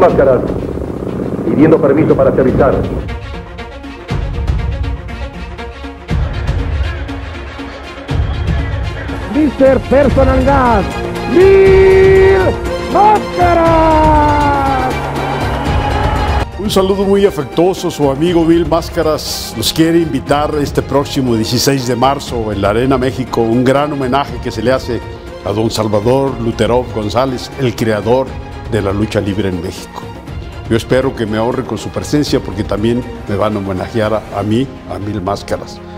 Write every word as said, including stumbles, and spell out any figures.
Máscaras, pidiendo permiso para aterrizar. mister Personalidad, Mil Máscaras. Un saludo muy afectuoso, su amigo Mil Máscaras los quiere invitar este próximo dieciséis de marzo en la Arena México, un gran homenaje que se le hace a don Salvador Lutherov González, el creador de la lucha libre en México. Yo espero que me honre con su presencia porque también me van a homenajear a, a mí, a Mil Máscaras.